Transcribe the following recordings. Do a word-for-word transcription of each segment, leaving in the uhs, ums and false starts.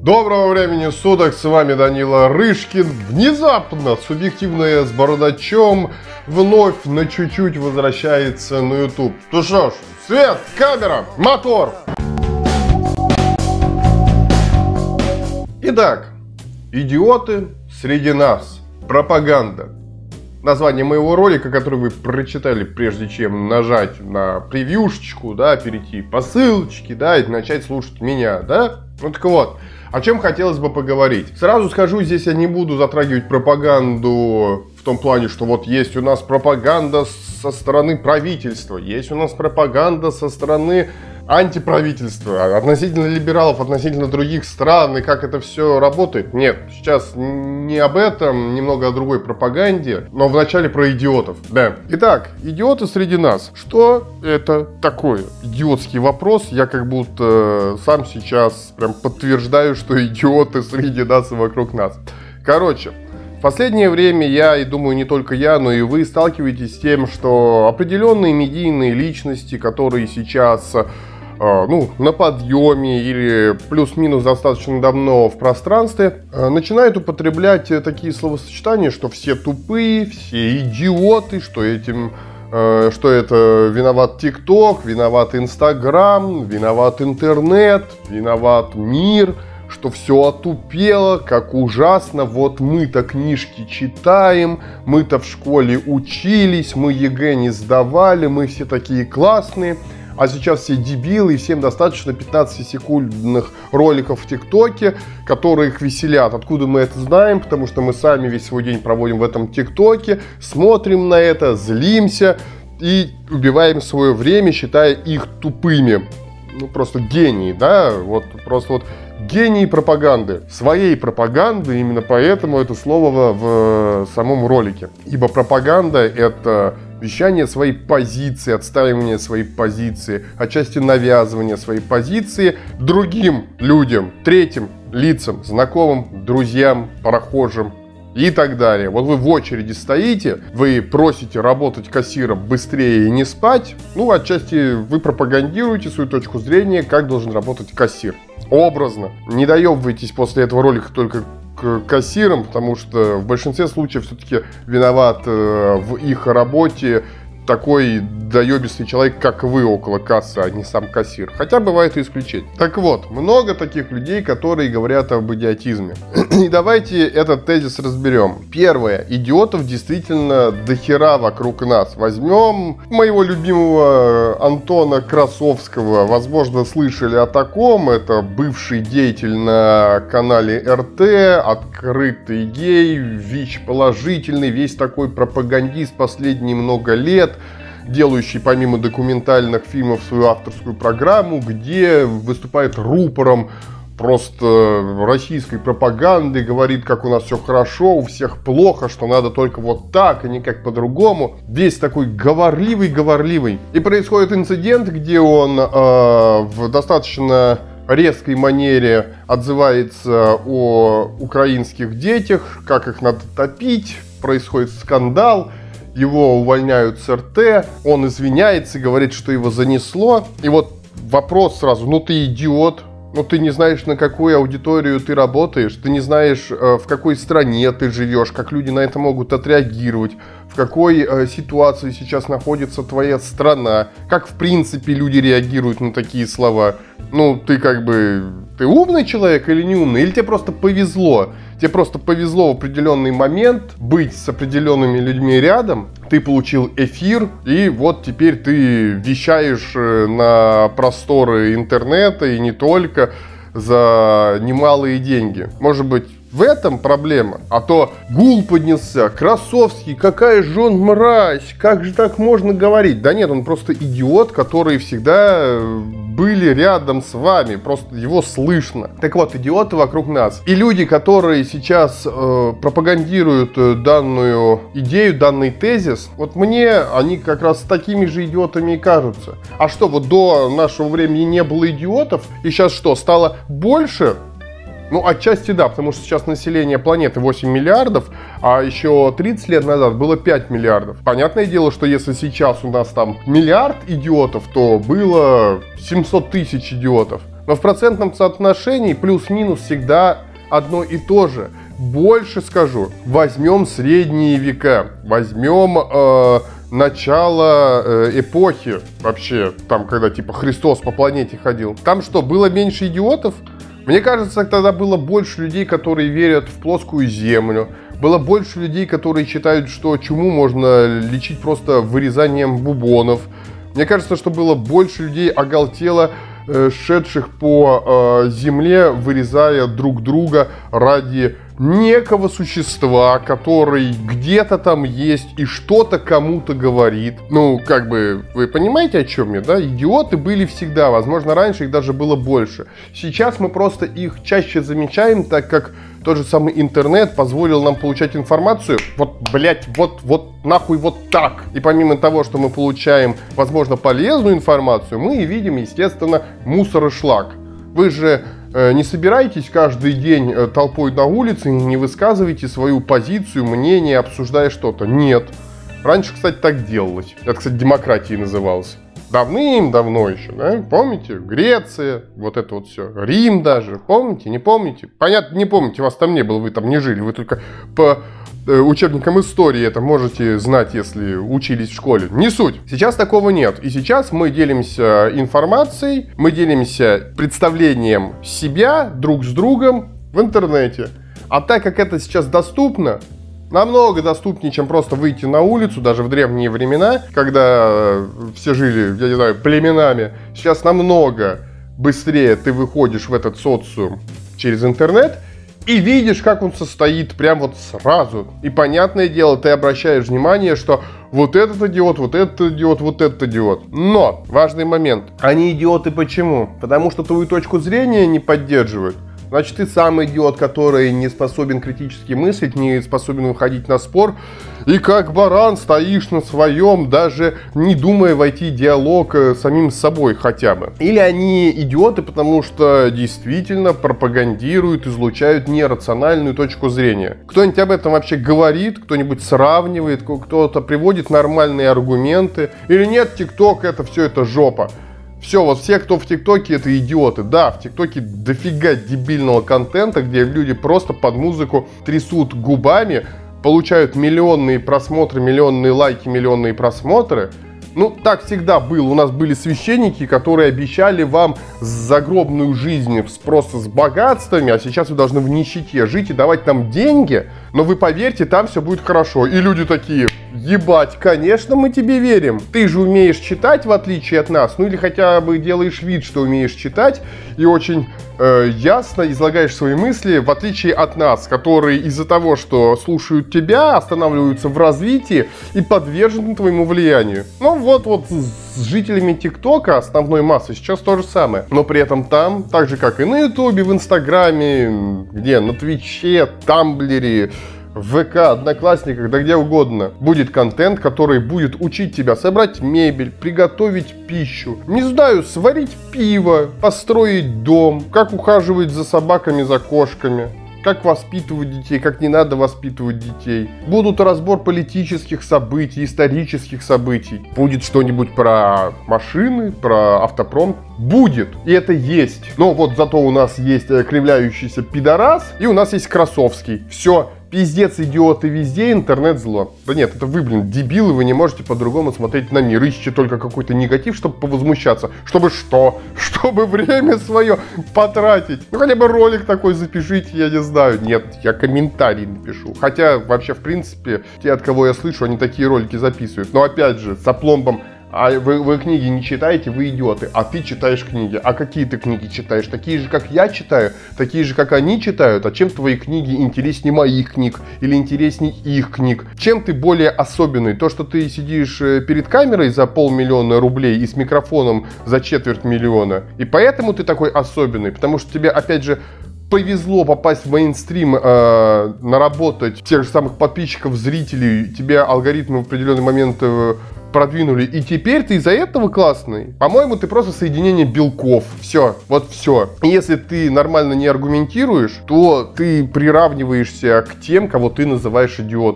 Доброго времени суток, с вами Данила Рышкин. Внезапно, субъективное с бородачом, вновь на чуть-чуть возвращается на YouTube. Ну что ж, свет, камера, мотор! Итак, идиоты среди нас. Пропаганда. Название моего ролика, который вы прочитали, прежде чем нажать на превьюшечку, да, перейти по ссылочке, да, и начать слушать меня, да? Ну так вот, о чем хотелось бы поговорить. Сразу скажу, здесь я не буду затрагивать пропаганду в том плане, что вот есть у нас пропаганда со стороны правительства, есть у нас пропаганда со стороны антиправительства, относительно либералов, относительно других стран, и как это все работает. Нет, сейчас не об этом, немного о другой пропаганде, но вначале про идиотов. Да. Итак, идиоты среди нас. Что это такое? Идиотский вопрос. Я как будто сам сейчас прям подтверждаю, что идиоты среди нас и вокруг нас. Короче, в последнее время я, и думаю, не только я, но и вы сталкиваетесь с тем, что определенные медийные личности, которые сейчас ну, на подъеме или плюс-минус достаточно давно в пространстве, начинают употреблять такие словосочетания, что все тупые, все идиоты, что этим, что это виноват ТикТок, виноват Инстаграм, виноват интернет, виноват мир, что все отупело, как ужасно, вот мы-то книжки читаем, мы-то в школе учились, мы ЕГЭ не сдавали, мы все такие классные. А сейчас все дебилы, и всем достаточно пятнадцатисекундных роликов в ТикТоке, которые их веселят. Откуда мы это знаем? Потому что мы сами весь свой день проводим в этом ТикТоке, смотрим на это, злимся и убиваем свое время, считая их тупыми. Ну, просто гении, да? Вот просто вот гении пропаганды. Своей пропаганды, именно поэтому это слово в самом ролике. Ибо пропаганда — это вещание своей позиции, отстаивание своей позиции, отчасти навязывание своей позиции другим людям, третьим лицам, знакомым, друзьям, прохожим и так далее. Вот вы в очереди стоите, вы просите работать кассиром быстрее и не спать, ну, отчасти вы пропагандируете свою точку зрения, как должен работать кассир. Образно. Не доебывайтесь после этого ролика только к кассирам, потому что в большинстве случаев все-таки виноват э, в их работе такой доебистый человек, как вы около кассы, а не сам кассир. Хотя бывает и исключение. Так вот, много таких людей, которые говорят об идиотизме. И давайте этот тезис разберем. Первое. Идиотов действительно дохера вокруг нас. Возьмем моего любимого Антона Красовского. Возможно, слышали о таком. Это бывший деятель на канале эр тэ, открытый гей, ВИЧ-положительный, весь такой пропагандист последние много лет, делающий помимо документальных фильмов свою авторскую программу, где выступает рупором просто российской пропаганды, говорит, как у нас все хорошо, у всех плохо, что надо только вот так, а не как по-другому. Весь такой говорливый-говорливый. И происходит инцидент, где он э, в достаточно резкой манере отзывается о украинских детях, как их надо топить, происходит скандал. Его увольняют с эр тэ, он извиняется и говорит, что его занесло. И вот вопрос сразу: ну ты идиот, ну ты не знаешь, на какую аудиторию ты работаешь, ты не знаешь, в какой стране ты живешь, как люди на это могут отреагировать, в какой ситуации сейчас находится твоя страна, как в принципе люди реагируют на такие слова. Ну ты как бы, ты умный человек или не умный, или тебе просто повезло? Тебе просто повезло в определенный момент быть с определенными людьми рядом, ты получил эфир, и вот теперь ты вещаешь на просторы интернета, и не только, за немалые деньги. Может быть, в этом проблема? А то гул поднялся, Красовский, какая же он мразь, как же так можно говорить? Да нет, он просто идиот, который всегда были рядом с вами, просто его слышно. Так вот, идиоты вокруг нас. И люди, которые сейчас э, пропагандируют данную идею, данный тезис, вот мне они как раз такими же идиотами и кажутся. А что, вот до нашего времени не было идиотов, и сейчас что, стало больше? Ну, отчасти да, потому что сейчас население планеты восемь миллиардов, а еще тридцать лет назад было пять миллиардов. Понятное дело, что если сейчас у нас там миллиард идиотов, то было семьсот тысяч идиотов. Но в процентном соотношении плюс-минус всегда одно и то же. Больше скажу, возьмем средние века, возьмем э, начало э, эпохи вообще, там, когда типа Христос по планете ходил. Там что, было меньше идиотов? Мне кажется, тогда было больше людей, которые верят в плоскую землю. Было больше людей, которые считают, что чуму можно лечить просто вырезанием бубонов. Мне кажется, что было больше людей оголтело, э, шедших по э, земле, вырезая друг друга ради некого существа, который где-то там есть и что-то кому-то говорит. Ну, как бы, вы понимаете, о чем я, да? Идиоты были всегда, возможно, раньше их даже было больше. Сейчас мы просто их чаще замечаем, так как тот же самый интернет позволил нам получать информацию вот, блять, вот, вот, нахуй вот так. И помимо того, что мы получаем, возможно, полезную информацию, мы и видим, естественно, мусор и шлак. Вы же э, не собираетесь каждый день э, толпой на улице и не высказываете свою позицию, мнение, обсуждая что-то. Нет. Раньше, кстати, так делалось. Это, кстати, демократией называлось. Давным-давно еще, да? Помните? Греция, вот это вот все. Рим даже. Помните? Не помните? Понятно, не помните, вас там не было, вы там не жили. Вы только по э, учебникам истории это можете знать, если учились в школе. Не суть. Сейчас такого нет. И сейчас мы делимся информацией, мы делимся представлением себя друг с другом в интернете. А так как это сейчас доступно, намного доступнее, чем просто выйти на улицу, даже в древние времена, когда все жили, я не знаю, племенами. Сейчас намного быстрее ты выходишь в этот социум через интернет и видишь, как он состоит прям вот сразу. И понятное дело, ты обращаешь внимание, что вот этот идиот, вот этот идиот, вот этот идиот. Но важный момент. Они идиоты почему? Потому что твою точку зрения не поддерживают. Значит, ты сам идиот, который не способен критически мыслить, не способен выходить на спор. И как баран стоишь на своем, даже не думая войти в диалог с самим собой хотя бы. Или они идиоты, потому что действительно пропагандируют, излучают нерациональную точку зрения. Кто-нибудь об этом вообще говорит, кто-нибудь сравнивает, кто-то приводит нормальные аргументы. Или нет, ТикТок это все это жопа. Все, вот все, кто в ТикТоке, это идиоты. Да, в ТикТоке дофига дебильного контента, где люди просто под музыку трясут губами, получают миллионные просмотры, миллионные лайки, миллионные просмотры. Ну, так всегда было. У нас были священники, которые обещали вам загробную жизнь просто с богатствами, а сейчас вы должны в нищете жить и давать нам деньги. Но вы поверьте, там все будет хорошо. И люди такие: ебать, конечно, мы тебе верим. Ты же умеешь читать, в отличие от нас. Ну или хотя бы делаешь вид, что умеешь читать. И очень э, ясно излагаешь свои мысли, в отличие от нас, которые из-за того, что слушают тебя, останавливаются в развитии и подвержены твоему влиянию. Ну вот, вот с жителями ТикТока, основной массы, сейчас то же самое. Но при этом там, так же как и на Ютубе, в Инстаграме, где, на Твиче, Тамблере, в ВК, Одноклассниках, да где угодно, будет контент, который будет учить тебя собрать мебель, приготовить пищу, не знаю, сварить пиво, построить дом, как ухаживать за собаками, за кошками, как воспитывать детей, как не надо воспитывать детей. Будут разбор политических событий, исторических событий. Будет что-нибудь про машины, про автопром. Будет. И это есть. Но вот зато у нас есть кривляющийся пидорас, и у нас есть Красовский. Все. Пиздец, идиоты везде, интернет зло. Да нет, это вы, блин, дебилы, вы не можете по-другому смотреть на мир. Ищите только какой-то негатив, чтобы повозмущаться. Чтобы что? Чтобы время свое потратить. Ну, хотя бы ролик такой запишите, я не знаю. Нет, я комментарий напишу. Хотя, вообще, в принципе, те, от кого я слышу, они такие ролики записывают. Но, опять же, с опломбом. А вы, вы книги не читаете, вы идиоты. А ты читаешь книги. А какие ты книги читаешь? Такие же, как я читаю? Такие же, как они читают? А чем твои книги интереснее моих книг? Или интереснее их книг? Чем ты более особенный? То, что ты сидишь перед камерой за полмиллиона рублей и с микрофоном за четверть миллиона. И поэтому ты такой особенный. Потому что тебе, опять же, повезло попасть в мейнстрим, э, наработать тех же самых подписчиков, зрителей. Тебе алгоритмы в определенный момент... Э, продвинули, и теперь ты из-за этого классный. По-моему, ты просто соединение белков. Все, вот все. И если ты нормально не аргументируешь, то ты приравниваешься к тем, кого ты называешь идиотами.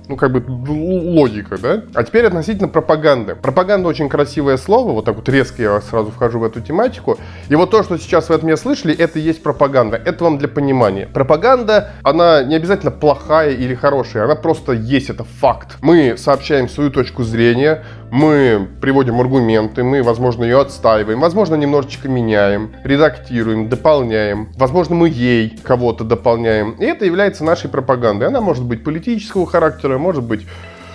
Ну, как бы логика, да? А теперь относительно пропаганды. Пропаганда очень красивое слово, вот так вот резко я сразу вхожу в эту тематику. И вот то, что сейчас вы от меня слышали, это и есть пропаганда. Это вам для понимания. Пропаганда, она не обязательно плохая или хорошая, она просто есть, это факт. Мы сообщаем свою точку зрения, мы приводим аргументы, мы, возможно, ее отстаиваем, возможно, немножечко меняем, редактируем, дополняем, возможно, мы ей кого-то дополняем. И это является нашей пропагандой. Она может быть политического характера, может быть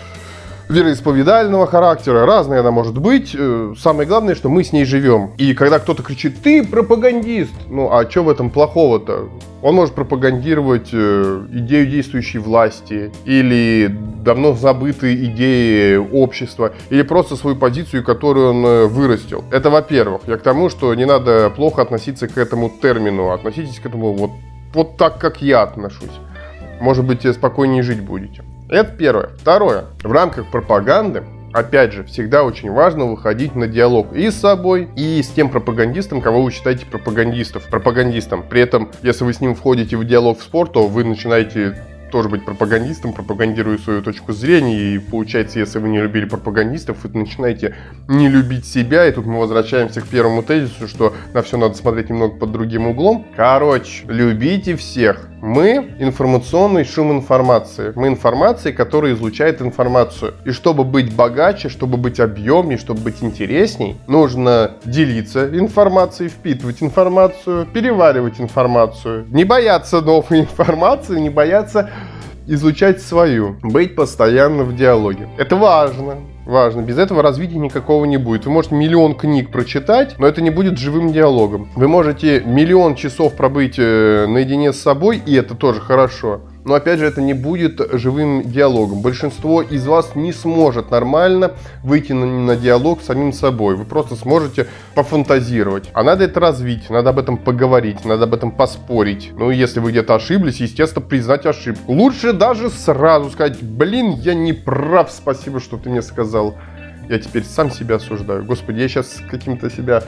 вероисповедального характера, разная она может быть. Самое главное, что мы с ней живем. И когда кто-то кричит: ты пропагандист, ну а что в этом плохого-то? Он может пропагандировать идею действующей власти или давно забытые идеи общества, или просто свою позицию, которую он вырастил. Это во-первых. Я к тому, что не надо плохо относиться к этому термину. Относитесь к этому вот, вот так, как я отношусь. Может быть, спокойнее жить будете. Это первое. Второе. В рамках пропаганды, опять же, всегда очень важно выходить на диалог и с собой, и с тем пропагандистом, кого вы считаете пропагандистов, пропагандистом. При этом, если вы с ним входите в диалог в спор, то вы начинаете тоже быть пропагандистом, пропагандируя свою точку зрения. И получается, если вы не любили пропагандистов, вы начинаете не любить себя. И тут мы возвращаемся к первому тезису, что на все надо смотреть немного под другим углом. Короче, любите всех. Мы информационный шум информации. Мы информация, которая излучает информацию. И чтобы быть богаче, чтобы быть объемнее, чтобы быть интересней, нужно делиться информацией, впитывать информацию, переваривать информацию. Не бояться новой информации, не бояться изучать свою. Быть постоянно в диалоге. Это важно. Важно. Без этого развития никакого не будет. Вы можете миллион книг прочитать, но это не будет живым диалогом. Вы можете миллион часов пробыть наедине с собой, и это тоже хорошо. Но опять же, это не будет живым диалогом. Большинство из вас не сможет нормально выйти на, на диалог с самим собой. Вы просто сможете пофантазировать. А надо это развить, надо об этом поговорить, надо об этом поспорить. Ну, если вы где-то ошиблись, естественно, признать ошибку. Лучше даже сразу сказать: блин, я не прав, спасибо, что ты мне сказал. Я теперь сам себя осуждаю. Господи, я сейчас каким-то себя...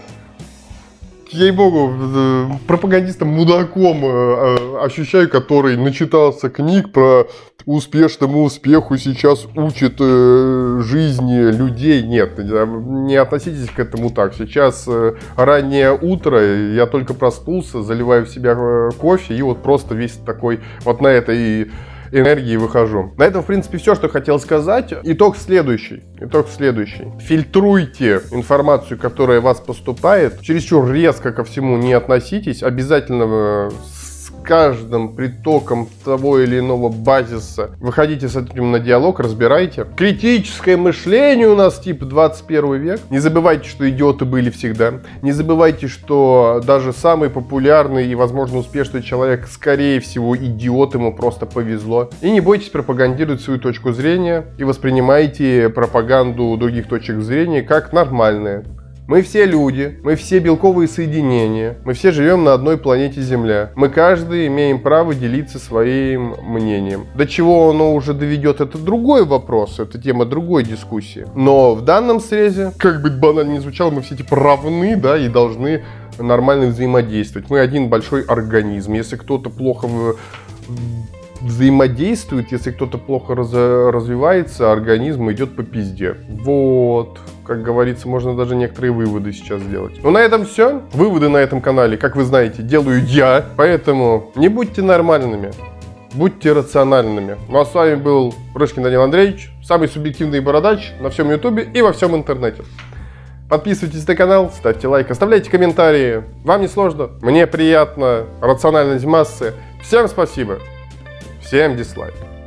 ей-богу, пропагандистом-мудаком ощущаю, который начитался книг про успешному успеху, сейчас учит жизни людей. Нет, не относитесь к этому так. Сейчас раннее утро, я только проснулся, заливаю в себя кофе и вот просто весь такой вот на этой энергии выхожу. На этом, в принципе, все, что хотел сказать. Итог следующий. Итог следующий. Фильтруйте информацию, которая вас поступает. Чересчур резко ко всему не относитесь. Обязательно с каждым притоком того или иного базиса выходите с этим на диалог, разбирайте. Критическое мышление у нас типа двадцать первый век. Не забывайте, что идиоты были всегда. Не забывайте, что даже самый популярный и, возможно, успешный человек, скорее всего, идиот, ему просто повезло. И не бойтесь пропагандировать свою точку зрения и воспринимайте пропаганду других точек зрения как нормальные. Мы все люди, мы все белковые соединения, мы все живем на одной планете Земля. Мы каждый имеем право делиться своим мнением. До чего оно уже доведет, это другой вопрос, это тема другой дискуссии. Но в данном срезе, как бы банально ни звучало, мы все типа равны, да, и должны нормально взаимодействовать. Мы один большой организм. Если кто-то плохо взаимодействует, если кто-то плохо раз развивается, организм идет по пизде. Вот. Как говорится, можно даже некоторые выводы сейчас сделать. Ну, на этом все. Выводы на этом канале, как вы знаете, делаю я. Поэтому не будьте нормальными, будьте рациональными. Ну, а с вами был Рыжкин Данил Андреевич, самый субъективный бородач на всем ютубе и во всем интернете. Подписывайтесь на канал, ставьте лайк, оставляйте комментарии. Вам не сложно, мне приятно. Рациональность массы. Всем спасибо. Всем дизлайк.